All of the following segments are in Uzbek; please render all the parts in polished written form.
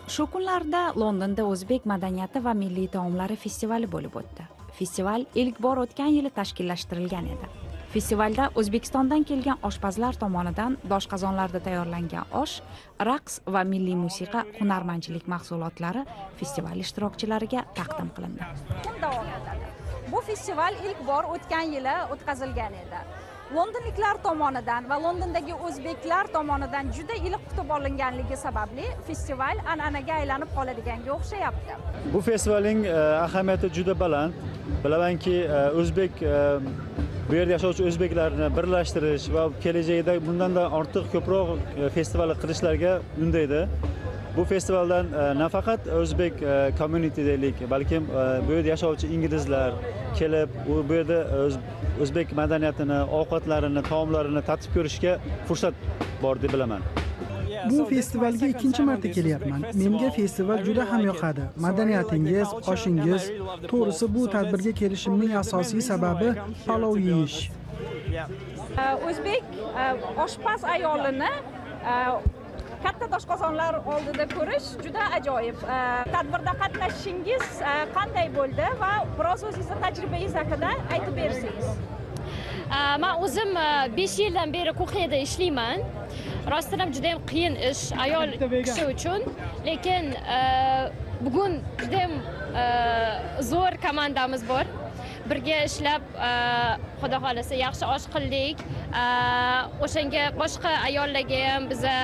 Shu kunlarda Londonda o'zbek madaniyati va milliy taomlari festivali bo'lib o'tdi. Festival ilk bor o'tgan yili tashkillashtirilgan edi. Festivalda O'zbekistondan kelgan oshpazlar tomonidan doshqozonlarda tayyorlangan osh, raqs va milliy musiqa, hunarmandchilik mahsulotlari festival ishtirokchilariga taqdim qilindi. Kun davom etadi. Bu festival ilk bor o'tgan yili o'tkazilgan edi. Londonliklar tomonidan va Londondagi o'zbeklar tomonidan juda iliq kutib olinganligi sababli festival an'anaga aylanib qoladiganga o'xshayapti. Bu festivalning ahamiyati juda baland. Bilamanki, o'zbek bu yerda yashovchi o'zbeklarni birlashtirish va kelajakda bundan ortiq ko'proq festival qilishlarga undaydi. Bu festivaldan nafaqat o'zbek community deylik, balkim bu yerda yashovchi inglizlar kelib, bu yerda o'zbek madaniyatini, ovqatlarini, taomlarini tatib ko'rishga fursat bor deb bilaman. Bu festivalga ikkinchi marta kelyapman. Menga festival juda ham yoqadi. Madaniyatingiz, oshingiz, to'g'risi bu tadbirga kelishimning asosiy sababi palov yeyish. O'zbek oshpaz ayolini katta doshqozonlar oldida ko'rish juda ajoyib. Tadbirda qatnashishingiz qanday bo'ldi va biroz o'zingizning tajribangiz haqida aytib bersangiz. Men o'zim 5 yildan beri kuxnyada ishlayman. Rostdan ham juda ham qiyin ish ayol kishi uchun, lekin bugun juda ham zo'r komandamiz bor. Birga ishlab, xudo xolasa yaxshi osh qildik. O'shanga boshqa ayollarga ham biza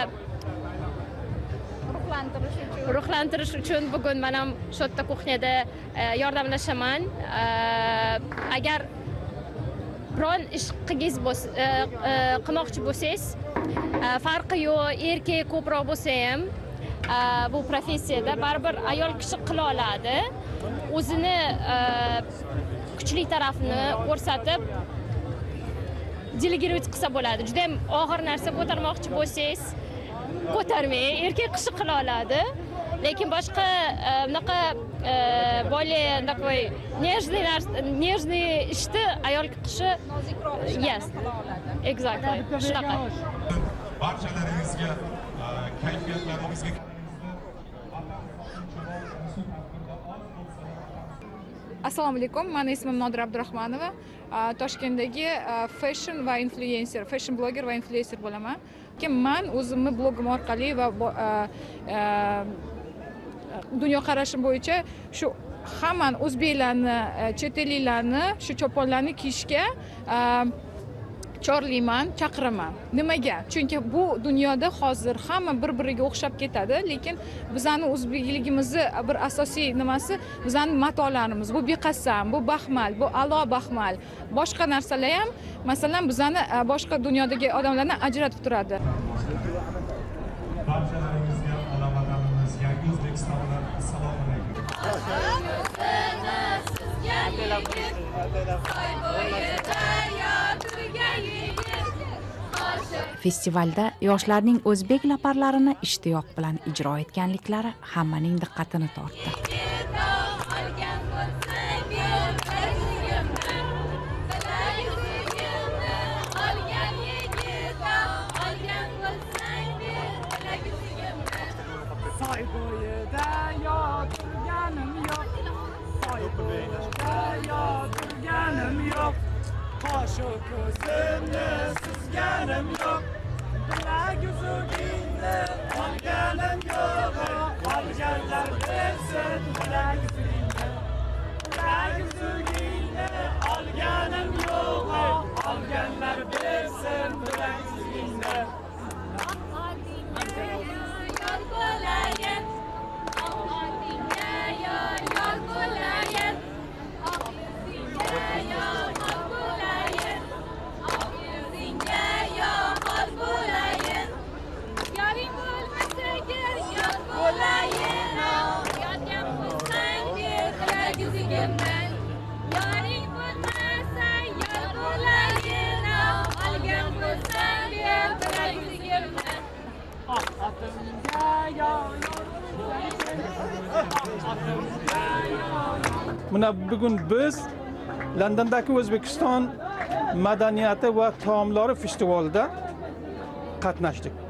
ruhlantirish uchun bugun men ham shu yerda kuxnyada yordamlashaman. Agar biron ish qilmoqchi bo'lsangiz, farqi yo'q, erkak ko'proq bo'lsa ham bu professiyada baribir ayol kishi qila oladi. O'zini kuchli tarafini ko'rsatib delegirovать qilsa bo'ladi. Juda ham og'ir narsa ko'tarmoqchi bo'lsangiz, ko'tarmang, erkak kishi qila oladi. Lekin boshqa bunaqa более такой нежный ishni ayol kishi nozikroq qila oladi. Exactly. Shunaqa. Barchalaringizga kayfiyatlaringizga Assalomu alaykum. Mening ismim Nodira Abdurahmanova. Toshkentdagi fashion blogger va influencer bo'laman. Men o'zimni blogim orqali va dunyoqarashim bo'yicha shu hamma o'zbeklarni, chet elliklarni shu choponlarni kiyishga chorlayman, chaqiraman. Nimaga? Chunki bu dunyoda hozir hamma bir-biriga o'xshab ketadi, lekin bizning o'zbekligimizni bir asosiy nimasi bizning matolarimiz. Bu beqasam, bu baxmal, bu alo baxmal. Boshqa narsalar ham, masalan, bizning boshqa dunyodagi odamlardan ajratib turadi. Barchalaringizga aloqalarimiz yangi O'zbekistondan assalomu alaykum. Festivalda yoshlarning o'zbek laparlarini ishtiyoq bilan ijro etganliklari hammaning diqqatini tortdi. Qo'shu ko'zimni suzganim yo'q, bilak uzugingni olganim yo'q. Olganlar bilsin bilak uzugingni, bilak uzugingni olganim yo'q. Olganlar bilsin bilak uzugingni. Mana bugun biz Londondagi O'zbekiston madaniyati va taomlari festivalida qatnashdik.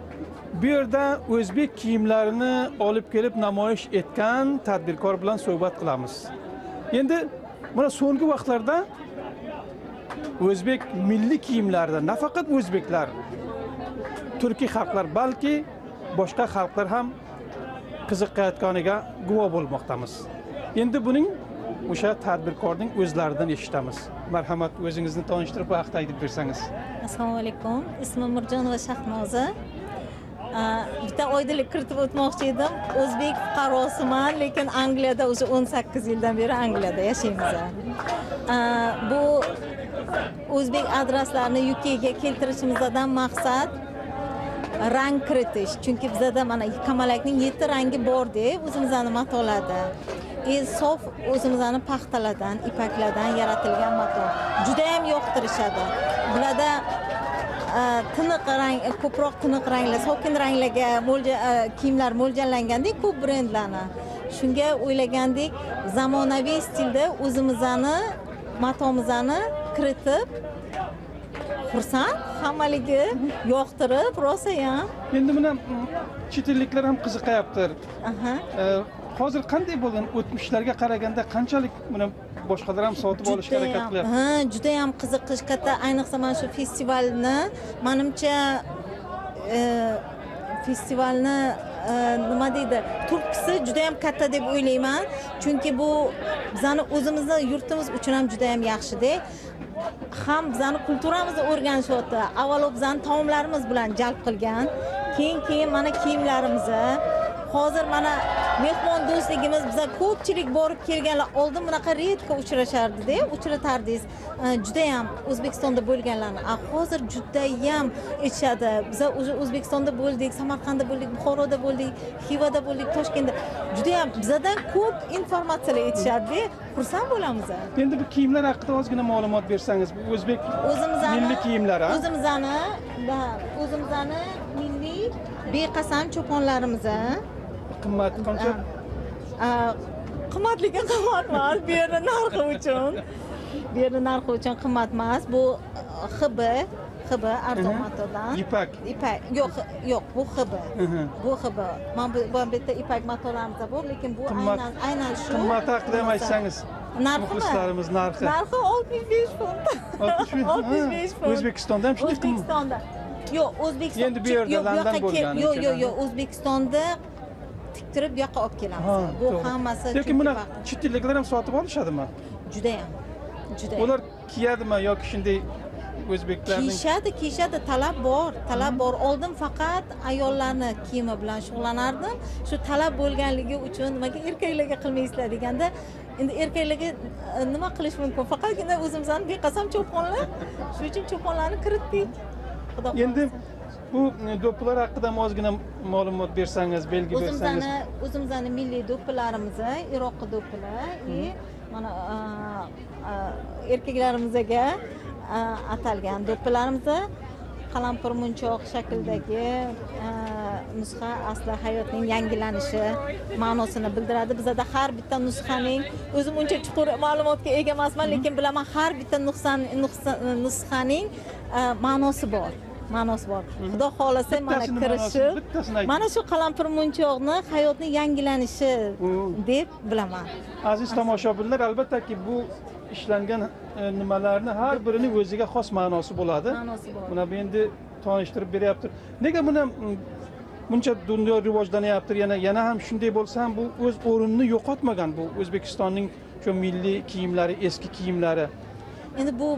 Bu yerda o'zbek kiyimlarini olib kelib namoyish etgan tadbirkor bilan suhbat qilamiz. Endi mana so'nggi vaqtlarda o'zbek milliy kiyimlarida nafaqat o'zbeklar, turkiy xalqlar, balki boshqa xalqlar ham qiziqayotganiga guvoh bo'lmoqdamiz. Endi buning o'sha tadbirkorning o'zlaridan eshitamiz. Marhamat, o'zingizni tanishtirib va haqida aytib bersangiz. Assalomu alaykum. Ismim Mirjonova Shahnoza. Bitta oydinlik kiritib o'tmoqchi edim. O'zbek fuqarosiman, lekin Angliyada o'zi 18 yildan beri Angliyada yashaymiz. Bu o'zbek adreslarini UK ga keltirishimizdan maqsad rang kiritish. Chunki bizda mana kamalakning 7 rangi bor-da, o'zimizning matolarda. Sof o'zimizning paxtalardan, ipaklardan yaratilgan mato. Juda ham yoqtirishadi. Bularda tiniq rang, ko'proq tiniq ranglar, sokin ranglarga kiyimlar mo'ljallangandek ko'p brendlarni. Shunga o'ylagandik, zamonaviy stilda o'zimizni matomizni kiritib, xursand, hammaligi yoqtirib, rosa ham. Endi mana chet elliklar ham qiziqayapti. Hozir qanday bo'lgan? O'tmishlarga qaraganda qanchalik buni boshqalar ham sotib olishga harakat qilyapti? Juda ham qiziqish katta, ayniqsa mana shu festivalni, menimcha festivalni nima deydi, turkisi juda ham katta deb o'ylayman. Chunki bu bizani o'zimizning yurtimiz uchun ham juda ham yaxshi-da. Ham bizani kulturamizni o'rganishyapti. Avvalo bizani taomlarimiz bilan jalb qilgan, keyin mana kiyimlarimizni. Hozir mana mehmon do'stligimiz, biza ko'pchilik borib kelganlar oldin bunaqa redko uchrashardi-da, uchratardingiz. Juda ham O'zbekistonda bo'lganlarni. Hozir juda ham aytishadi. Biz O'zbekistonda bo'ldik, Samarqandda bo'ldik, Buxoroda bo'ldik, Xivada bo'ldik, Toshkentda. Juda ham bizadan ko'p informatsiyalar aytishadi. Xursand bo'lamiz. Endi bu kiyimlar haqida ozgina ma'lumot bersangiz, bu o'zbek milliy kiyimlari, o'zimizni milliy beqasam cho'ponlarimiz. Qimmat qancha? Qimmatligi qimmat emas, bu yerda narxi uchun. Bu yerda narxi uchun qimmat emas. Bu hibi arzon matodan. Ipak. Yo'q, bu hibi. Bu hibi. Men bu yerda ipak matolarimiz bor, lekin bu aynan shu. Qimmat haqida ham aytsangiz. Muxlislarimiz narxi. Narxi 65 funt. 65 funt. O'zbekistonda ham shunday qimmat. O'zbekistonda. Yo'q, O'zbekistonda. Endi bu yerda London bo'lgani. Yo'q, O'zbekistonda tiktirib bu yoqqa olib kelamiz. Bu hammasi. Lekin buni chet elliklar ham sotib olishadimi? Juda ham. Ular kiyadimi yoki shunday o'zbeklarning? Kiyishadi, talab bor. Oldin faqat ayollarni kiyimi bilan shug'ullanardim. Shu talab bo'lganligi uchun nimaga erkaklarga qilmaysizlar deganda, endi erkaklarga nima qilish mumkin? Faqatgina o'zimizning beqasam cho'ponlar. Shuning uchun cho'ponlarni kiritdik. Endi bu do'ppilar haqida ozgina ma'lumot bersangiz, belgi bersangiz. O'zimizning milliy do'ppilarimiz, Iroqi do'ppilar, mana erkaklarimizga atalgan do'ppilarimiz qalampir munchoq shaklidagi nusxa asli hayotning yangilanishi ma'nosini bildiradi. Bizda har bitta nusxaning, o'zim uncha chuqur ma'lumotga ega emasman, lekin bilaman har bitta nusxaning ma'nosi bor. Xudo xolasa mana kirishib, mana shu qalampir munchoqni hayotning yangilanishi deb bilaman. Aziz tomoshabinlar, albattaki bu ishlangan nimalarni har birining o'ziga xos ma'nosi bo'ladi. Buni endi tanishtirib beryapti. Nega buni buncha dunyo rivojlanyapti, yana ham shunday bo'lsa ham bu o'z o'rnini yo'qotmagan bu O'zbekistonning shu milliy kiyimlari, eski kiyimlari. Endi bu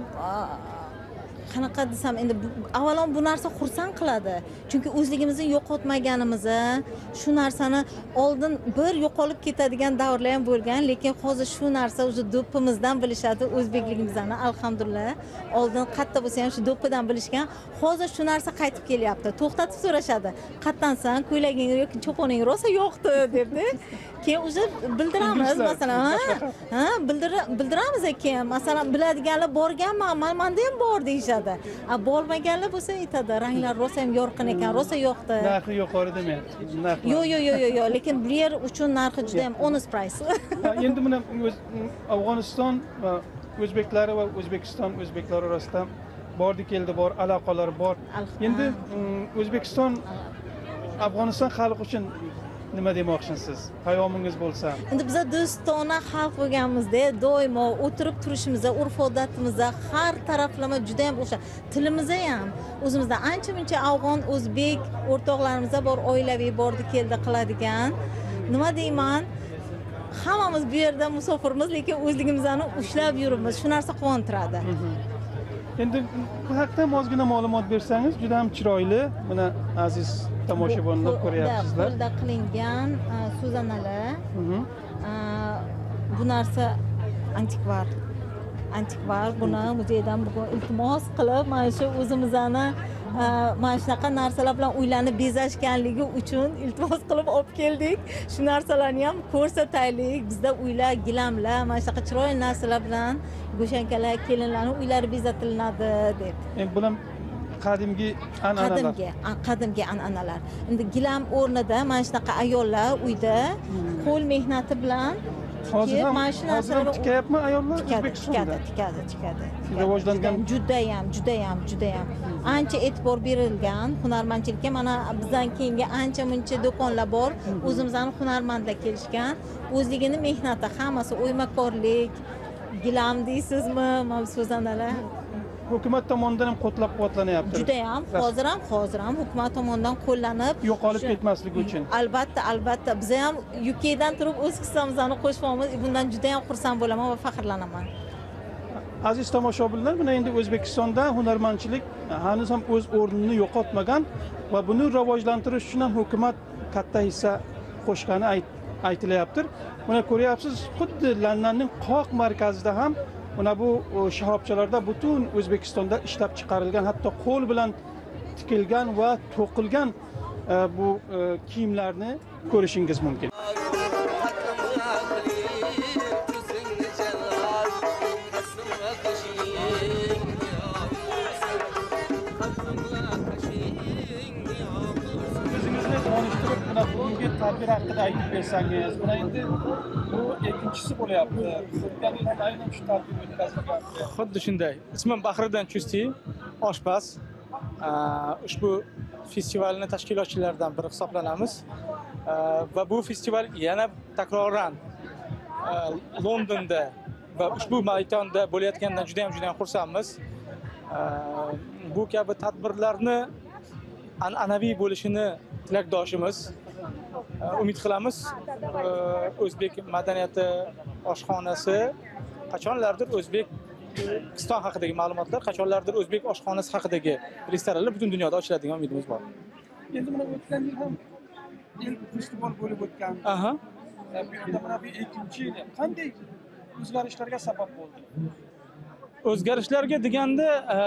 qanaqa desam, endi avvalom bu narsa xursand qiladi. Chunki o'zligimizni yo'qotmaganimizni, shu narsani oldin bir yo'qolib ketadigan davrlar ham bo'lgan, lekin hozir shu narsa o'zi do'ppimizdan bilishadi, o'zbekligimizni, alhamdulillah. Oldin qatta bo'lsa ham shu do'ppidan bilishgan. Hozir shu narsa qaytib kelyapti. To'xtatib so'rashadi. Qattansan, ko'ylaging yoki cho'poning rosa yo'qdi debdi. Keyin o'zi bildiramiz, masalan, bildiramiz keyin. Masalan, biladiganlar borganman, menda ham bor deyishadi. Bormaganlar bo'lsa aytadi, ranglar rosa ham yorqin ekan, rosa yo'qdi. Narxi yuqori demayapti. Yo'q, lekin bu yer uchun narxi juda ham honest price. Endi buni Afg'oniston va o'zbeklari va O'zbekiston o'zbeklari orasida bordi keldi bor aloqalar bor. Endi O'zbekiston Afg'oniston xalqi uchun nima demoqchisiz? Payomingiz bo'lsa. Endi biz do'stona xalq bo'lganmizda, doimo o'tirib turishimizda, urf-odatimizda har taraflama juda ham o'xshash. Tilimizda ham o'zimizda ancha-muncha afg'on, o'zbek o'rtoqlarimiz bor, oilaviy bordi keldi qiladigan. Nima deyman? Hammamiz bu yerda musofirmiz, lekin o'zligimizni ushlab yuribmiz. Shu narsa quvontiradi. Endi bu haqda ozgina ma'lumot bersangiz, juda ham chiroyli. Mana aziz tomoshabinlar ko'ryapsizlar. Qo'lda qilingan suzanalar. Bu narsa antikvar. Buni muzeydan bugun iltimos qilib, mana shu o'zimizni mana shunaqa narsalar bilan uylanib bezashganligi uchun iltimos qilib olib keldik. Shu narsalarni ham ko'rsataylik. Bizda uylar, gilamlar, mana shunaqa chiroyli narsalar bilan go'shankalar, kelinlarning uylari bezatilinadi deb. Bular qadimgi an'analar. Qadimgi an'analar. Endi gilam o'rnida mana shunaqa ayollar uyda qo'l mehnati bilan hozir ham tikayapmi ayollar O'zbekistonda? Tikadi. Rivojlangan Judayam. Ancha e'tibor berilgan hunarmandchilikka. Mana bizdan keyingi ancha-muncha do'konlar bor. O'zimizning hunarmandlar kelishgan. O'zligini mehnati, hammasi o'ymakorlik, gilam deysizmi, mavsuzanalar. Hukumat tomonidan ham qo'llab-quvvatlanyapti. Judayam, hozir ham hukumat tomonidan qo'llanib, yo'qolib ketmasligi uchun. Albatta, biz ham UK dan turib o'z hissamizni qo'shmoqmiz. Bundan juda ham xursand bo'laman va faxrlanaman. Aziz tomoshabinlar, mana endi O'zbekistonda hunarmandchilik hanuz ham o'z o'rnini yo'qotmagan va buni rivojlantirish uchun ham hukumat katta hissa qo'shgani aytilyaptir. Mana ko'ryapsiz, xuddi Londonning qoq markazida ham mana bu shahobchalarda butun O'zbekistonda ishlab chiqarilgan, hatto qo'l bilan tikilgan va to'qilgan bu kiyimlarni ko'rishingiz mumkin. Bugungi tadbir haqida aytib bersangiz, buni endi bu ikkinchisi bo'lyapti. O'tgan yil aynan shu tadbir o'tkazilgandi. Xuddi shunday. Ismim Bahriddin Chustiy, oshpaz. Ushbu festivalning tashkilotchilaridan biri hisoblanamiz. Va bu festival yana takroran Londonda va ushbu maydonda bo'layotganidan juda ham xursandmiz. Bu kabi tadbirlarni an'anaviy bo'lishini tilakdoshimiz. Umid qilamiz, o'zbek madaniyati oshxonasi qachonlardir O'zbekiston haqidagi ma'lumotlar, qachonlardir o'zbek oshxonasi haqidagi restoranlar butun dunyoda ochiladigan umidimiz bor. Endi mana o'tgan yil ham festival bo'lib o'tgan. Bu yerda mana bu ikkinchi yil qanday o'zgarishlarga sabab bo'ldi? O'zgarishlarga deganda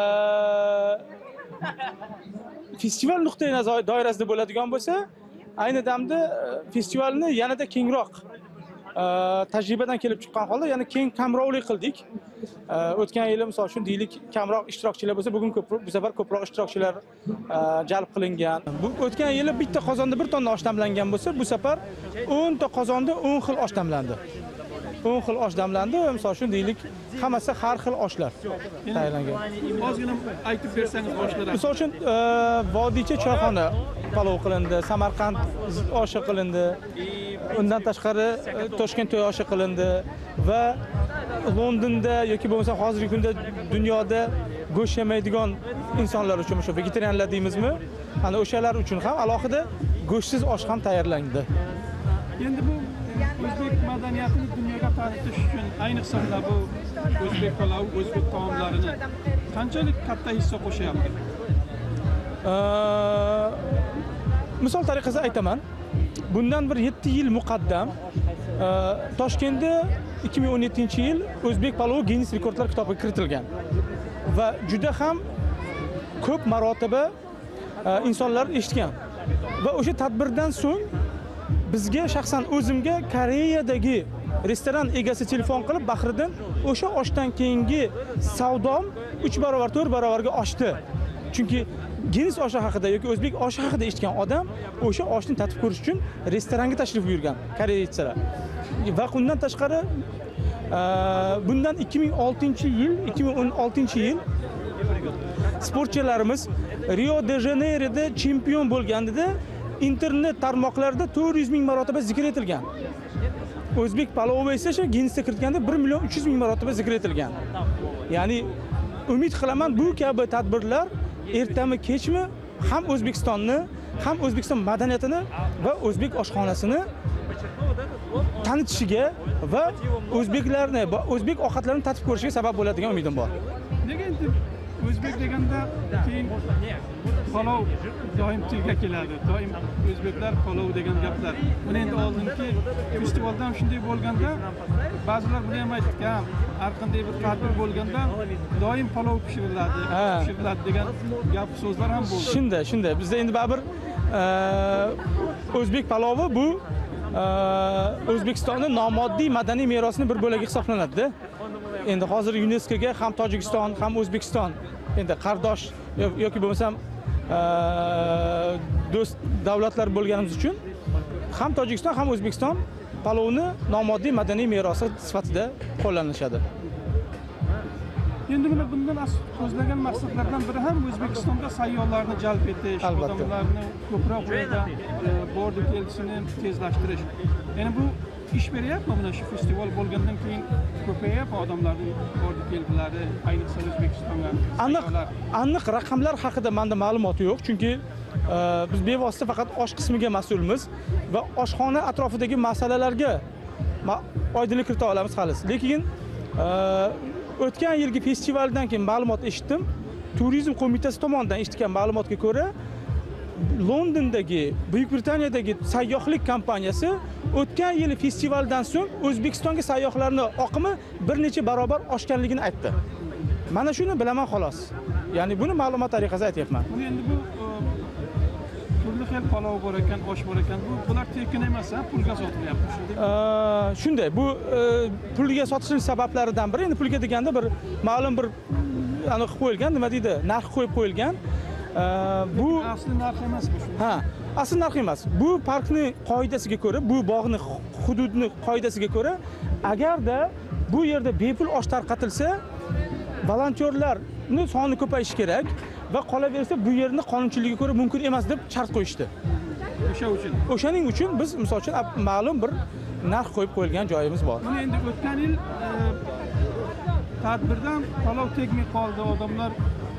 festival nuqtai nazar doirasida bo'ladigan bo'lsa, ayni damda festivalni yanada kengroq tajribadan kelib chiqqan holda yana keng kamrovlik qildik. O'tgan yil misol uchun deylik kamroq ishtirokchilar bo'lsa, bugun bu safar ko'proq ishtirokchilar jalb qilingan. Bu o'tgan yili bitta qozonda bir tonna osh damlangan bo'lsa, bu safar 10 ta qozonda 10 xil osh damlandi. 10 xil osh damlandi, misol uchun deylik hammasi har xil oshlar tayyorlangan. Ozgina aytib bersangiz oshlar. Misol uchun vodiycha choyxona palov qilindi, Samarqand oshi qilindi. Undan tashqari Toshkent to'y oshi qilindi va Londonda yoki bo'lmasa hozirgi kunda dunyoda go'sht yemaydigan insonlar uchun, o'sha vegetarianlar deymizmi? Ana o'shalar uchun ham alohida go'shtsiz osh ham tayyorlandi. Endi bu o'zbek madaniyatini dunyoga tanitish uchun ayniqsa bu o'zbek palovi, o'zbek taomlarini qanchalik katta hissa qo'shyapti? Misol tariqasida aytaman. Bundan bir 7 yil muqaddam Toshkentda 2017-yil o'zbek palovi Guinness rekordlar kitobiga kiritilgan. Va juda ham ko'p marotaba insonlar eshitgan. Va o'sha tadbirdan so'ng bizga shaxsan o'zimga Koreyadagi restoran egasi telefon qilib, Bahriddin, o'sha oshdan keyingi savdom 3 barobar, 4 barobarga oshdi. Chunki Guinness oshi haqida yoki o'zbek oshi haqida eshitgan odam o'sha oshni tatib ko'rish uchun restoranga tashrif buyurgan, koreychalar. Va undan tashqari bundan 2016-yil sportchilarimiz Rio de Janeyroda chempion bo'lganida internet tarmoqlarida 400 ming marotaba zikr etilgan. O'zbek palovi esa shu Guinnessga kiritganda 1 million 300 ming marotaba zikr etilgan. Ya'ni umid qilaman bu kabi tadbirlar ertami kechmi ham O'zbekistonni, ham O'zbekiston madaniyatini va o'zbek oshxonasini tanitishiga va o'zbeklarni, o'zbek ovqatlarini tatib ko'rishiga sabab bo'ladigan umidim bor. Nega endi o'zbek deganda keyin palov doim tilga keladi. Doim o'zbeklar palov degan gaplar. Buni endi oldingi festivalda ham shunday bo'lganda, ba'zilar buni ham aytgan, har qanday bir tadbir bo'lganda doim palov pishiriladi degan gap so'zlar ham bo'ldi. Shunda bizda endi baribir o'zbek palovi bu O'zbekistonning nomoddiy madaniy merosining bir bo'lagi hisoblanadi-da. Endi hozir UNESCOga ham Tojikiston, ham O'zbekiston endi qardosh yoki bo'lmasam do'st davlatlar bo'lganimiz uchun ham Tojikiston, ham O'zbekiston palovni nomoddiy madaniy merosi sifatida qo'llanishadi. Endi bundan ko'zlagan maqsadlardan biri ham O'zbekistonga sayyohlarni jalb etish, odamlarni ko'proq yerda bordi kelishini tezlashtirish. Ya'ni bu ish beryapmi mana shu festival bo'lgandan keyin ko'payapmi odamlarning bordi kelgilari, ayniqsa O'zbekistonga? Aniq raqamlar haqida menda ma'lumot yo'q, chunki biz bevosita faqat osh qismiga mas'ulmiz va oshxona atrofidagi masalalarga oydinlik kirita olamiz hali. Lekin o'tgan yilgi festivaldan keyin ma'lumot eshitdim. Turizm qo'mitasi tomonidan eshitgan ma'lumotga ko'ra, Londondagi, Buyuk Britaniyadagi sayyohlik kompaniyasi o'tgan yil festivaldan so'ng O'zbekistonga sayyohlarning oqimi bir necha barobar oshganligini aytdi. Mana shuni bilaman xolos. Ya'ni buni ma'lumot tariqasida aytyapman. Buni endi bu turli xil palov bor ekan, osh bor ekan. Bular tekin emas, pulga sotilyapti, shunday. Shunday, bu pulga sotishning sabablaridan biri, endi pulga deganda bir ma'lum bir aniq qo'yilgan, nima deydi, narx qo'yib qo'yilgan. Bu asli narx emas bu. Ha, asli narx emas. Bu parkning qoidasiga ko'ra, bu bog'ning hududning qoidasiga ko'ra, agarda bu yerda bepul osh tarqatilsa, volontyorlarning soni ko'payishi kerak va qolaversa bu yerni qonunchiligiga ko'ra mumkin emas deb shart qo'yishdi. O'shaning uchun biz misol uchun ma'lum bir narx qo'yib qo'yilgan joyimiz bor. Buni endi o'tgan yil tadbirdan palov tegmay qoldi, odamlar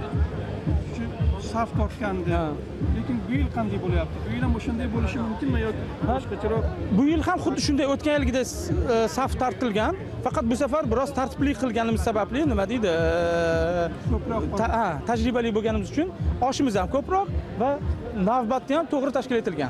saf tortgandi. Lekin bu yil qanday bo'lyapti? Bu yil ham o'shanday bo'lishi mumkinmi yoki boshqacharoq? Bu yil ham xuddi shunday o'tgan yilgidek saf tortilgan, faqat bu safar biroz tartibli qilganimiz sababli nima deydi? Ko'proq tajribali bo'lganimiz uchun oshimiz ham ko'proq va navbatni ham to'g'ri tashkil etilgan.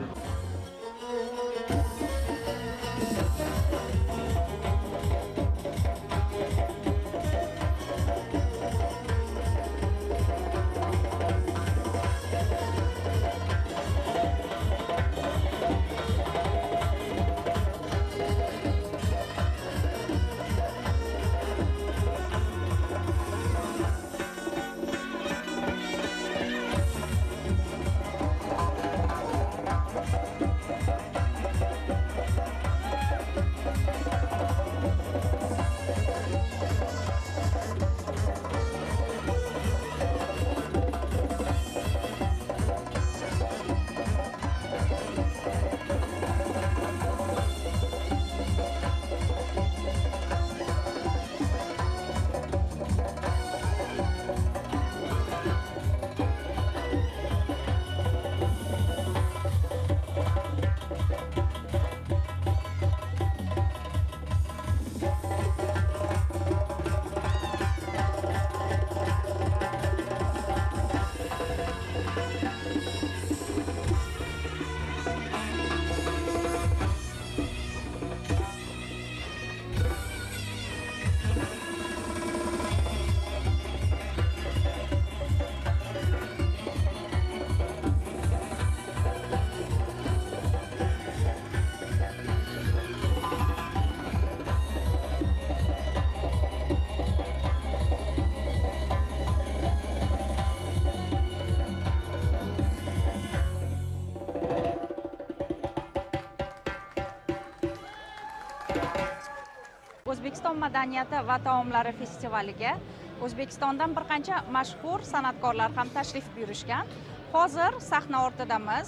O'zbekiston madaniyati va taomlari festivaliga O'zbekistondan bir qancha mashhur san'atkorlar ham tashrif buyurishgan. Hozir sahna ortidamiz.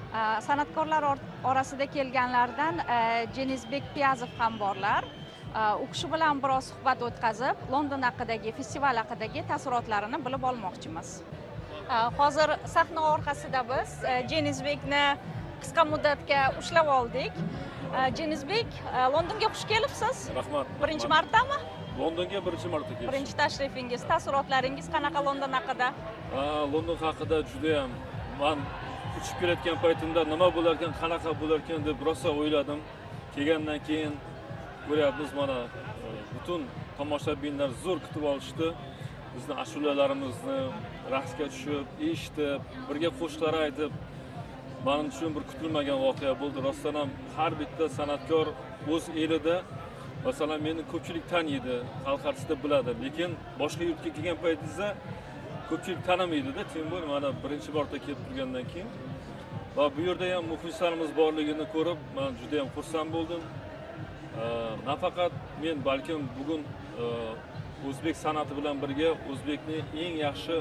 San'atkorlar orasida kelganlardan Jenizbek Piyazov ham borlar. U kishi bilan biroz suhbat o'tkazib, London haqidagi, festival haqidagi taassurotlarini bilib olmoqchimiz. Hozir sahna orqasida biz Jenizbekni qisqa muddatga ushlab oldik. Jenizbek, Londonga xush kelibsiz. Rahmat. Birinchi martami? Londonga birinchi marta keldim. Birinchi tashrifingiz, taassurotlaringiz qanaqa London haqida? London haqida juda ham men uchib kelayotgan paytimda nima bo'lar ekan, qanaqa bo'lar ekan deb rosa o'yladim. Kelgandan keyin ko'ryapmiz, mana butun tomoshabinlar zo'r kutib olishdi. Bizni ashulalarimizni raqsga tushib, eshitib, birga qo'shiqlar aytib, men uchun bir kutilmagan voqea bo'ldi. Rostdan ham har bitta san'atkor o'z elida, masalan, meni ko'pchilik taniydi, xalq arasida biladi, lekin boshqa yurtga kelgan paytingizda ko'pchilik tanimaydi-da, tim bo'l mana birinchi marta kelib turgandan keyin. Va bu yerda ham muxlislarimiz borligini ko'rib, men juda ham xursand bo'ldim. Nafaqat men, balkim bugun o'zbek san'ati bilan birga o'zbekning eng yaxshi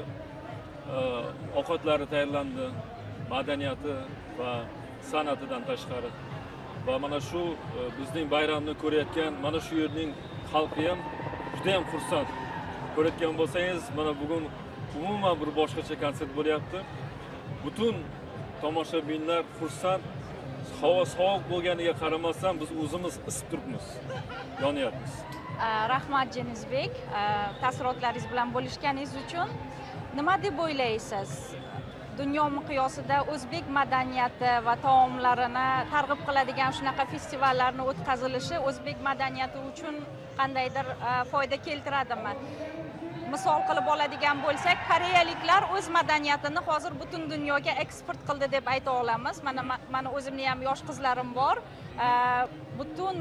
ovqatlari tayyorlandi, madaniyati va san'atidan tashqari. Va mana shu bizning bayramni ko'rayotgan mana shu yerning xalqi ham juda ham xursand. Ko'rayotgan bo'lsangiz, mana bugun umuman bir boshqacha konsert bo'lyapti. Butun tomoshabinlar xursand. Havo sovuq bo'lganiga qaramasdan biz o'zimiz isib turibmiz, yonyapmiz. Rahmat Jenizbek, taassurotlaringiz bilan bo'lishganingiz uchun. Nima deb o'ylaysiz? Dunyo miqyosida o'zbek madaniyati va taomlarini targ'ib qiladigan shunaqa festivallarning o'tkazilishi o'zbek madaniyati uchun qandaydir foyda keltiradimi? Misol qilib oladigan bo'lsak, koreyaliklar o'z madaniyatini hozir butun dunyoga eksport qildi deb ayta olamiz. Mana o'zimning ham yosh qizlarim bor. Butun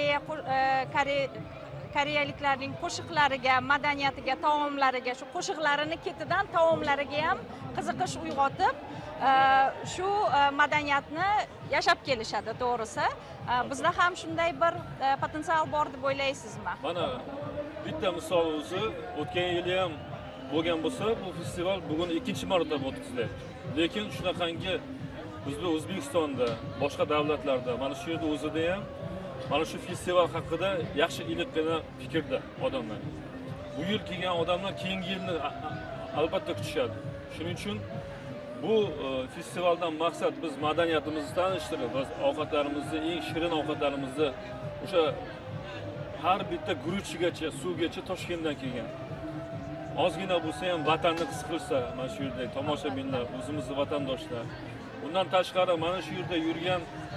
koreyaliklarning qo'shiqlariga, madaniyatiga, taomlariga, shu qo'shiqlarini ketidan taomlariga ham qiziqish uyg'otib, shu madaniyatni yashab kelishadi, to'g'risi. Bizda ham shunday bir potensial bor deb o'ylaysizmi? Mana bitta misol o'zi, o'tgan yili ham bo'lgan bo'lsa, bu festival bugun ikkinchi marta o'tkazilyapti. Lekin shunaqangi bizda O'zbekistonda, boshqa davlatlarda, mana shu yerda o'zida ham mana shu festival haqida yaxshi iliqqina fikrda odamlar. Bu yil kelgan odamlar keyingi yilni albatta kutishadi. Shuning uchun bu festivaldan maqsad biz madaniyatimizni tanishtirib, biz ovqatlarimizni, eng shirin ovqatlarimizni o'sha har bitta guruchigacha, suvgacha Toshkentdan kelgan. Ozgina bo'lsa ham vatanni his qilsa, mana shu yerda tomoshabinlar, o'zimizning vatandoshlar. Undan tashqari mana shu yerda yurgan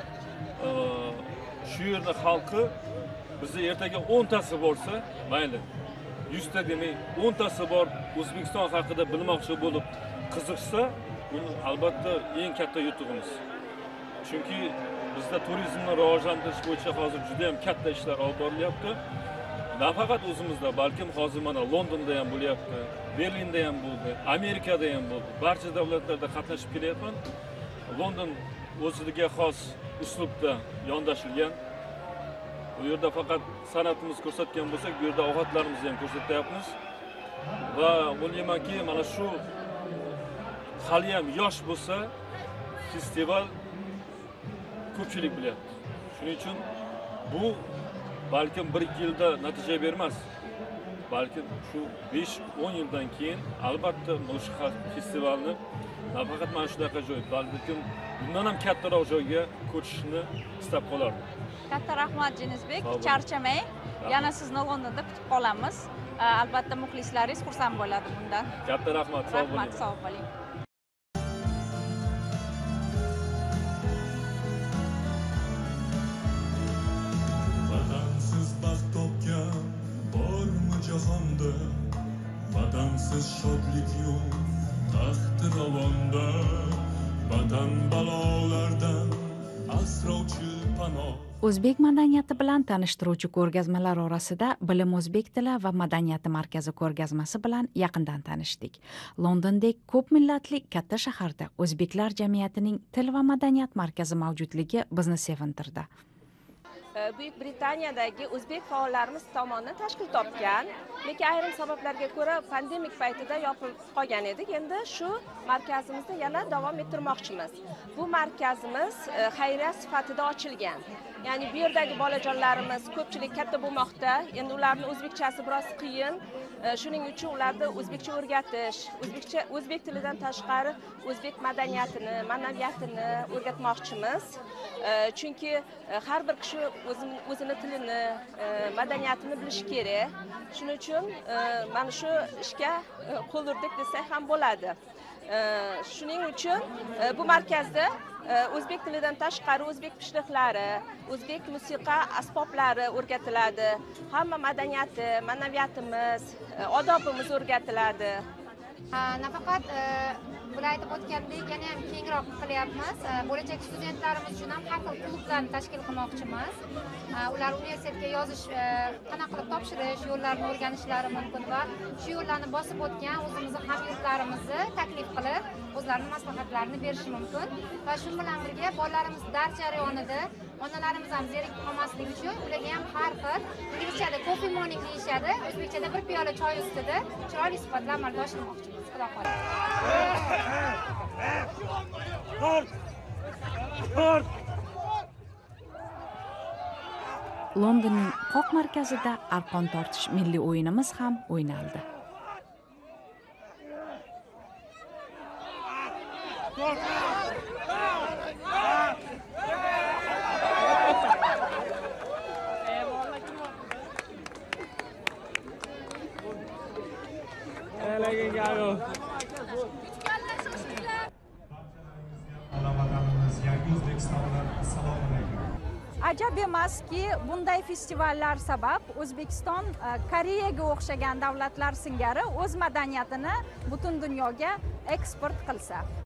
shu yerda xalqi bizni ertaga 10 tasi bo'lsa, mayli 100 ta demay, 10 tasi bor O'zbekiston haqida bilmoqchi bo'lib qiziqsa, bu albatta eng katta yutug'imiz. Chunki bizda turizmni rivojlantirish bo'yicha hozir juda ham katta ishlar olib borilyapti. Nafaqat o'zimizda, balkim hozir mana Londonda ham bo'lyapti, Berlinda ham bo'ldi, Amerikada ham bo'ldi. Barcha davlatlarda qatnashib kelyapman. London o'ziga xos uslubda yondashilgan. Bu yerda faqat san'atimiz ko'rsatgan bo'lsak, bu yerda ovqatlarimizni ham ko'rsatyapmiz. Va o'ylaymanki, mana shu hali ham yosh bo'lsa, festival ko'pchilik bilyapti. Shuning uchun bu balkim 1-2 yilda natija bermas. Balkim shu 5-10 yildan keyin albatta shu festivalni nafaqat mana shunaqa joy, balkim bundan ham kattaroq joyga ko'chishni istab qolardim. Katta rahmat Jenizbek, charchamang. Yana sizni Londonda kutib qolamiz. Albatta muxlislaringiz xursand bo'ladi bundan. Katta rahmat, sog' bo'ling. Rahmat, sog' bo'ling. Vatansiz baxt topgan bormi jahonda? Vatansiz shodlik yo'q, taxti ravonda. Vatan balolardan asrovchi panoh. O'zbek madaniyati bilan tanishtiruvchi ko'rgazmalar orasida Bilim o'zbek tili va madaniyati markazi ko'rgazmasi bilan yaqindan tanishdik. Londondek ko'p millatli katta shaharda o'zbeklar jamiyatining til va madaniyat markazi mavjudligi bizni sevintirdi. Buyuk Britaniyadagi o'zbek faollarimiz tomonidan tashkil topgan, lekin ayrim sabablarga ko'ra pandemik paytida yopilib qolgan edik. Endi shu markazimizni yana davom ettirmoqchimiz. Bu markazimiz xayriya sifatida ochilgan. Ya'ni bu yerdagi bolajonlarimiz ko'pchilik katta bo'lmoqda. Endi ularning o'zbekchasi biroz qiyin. Shuning uchun ularni o'zbekcha o'rgatish, o'zbek tilidan tashqari o'zbek madaniyatini, ma'naviyatini o'rgatmoqchimiz. Chunki har bir kishi o'zini tilini, madaniyatini bilishi kerak. Shuning uchun mana shu ishga qo'l urdik desak ham bo'ladi. Shuning uchun bu markazda o'zbek tilidan tashqari o'zbek pishliqlari, o'zbek musiqa asboblari o'rgatiladi. Hamma madaniyati, ma'naviyatimiz, odobimiz o'rgatiladi. Nafaqat bular aytib o'tgandek, yana ham kengroq qilyapmiz. Bo'lajak studentlarimiz uchun ham har xil klublarni tashkil qilmoqchimiz. Ular universitetga yozish, qanaqa qilib topshirish yo'llarini o'rganishlari mumkin va shu yo'llarni bosib o'tgan o'zimizning hamyurtlarimizni taklif qilib, o'zlarining maslahatlarini berishi mumkin. Va shu bilan birga bolalarimiz dars jarayonida onalarimiz ham zerikib qolmasligi uchun ularga ham har xil inglizchada coffee morning deyishadi, o'zbekchada bir piyola choy ustida chiroyli suhbatlar amalga oshirmoqchimiz. Xudo xohlasa. Londonning qoq markazida arqon tortish milliy o'yinimiz ham o'ynaldi. Ajab emaski, bunday festivallar sabab O'zbekiston Koreyaga o'xshagan davlatlar singari o'z madaniyatini butun dunyoga eksport qilsa.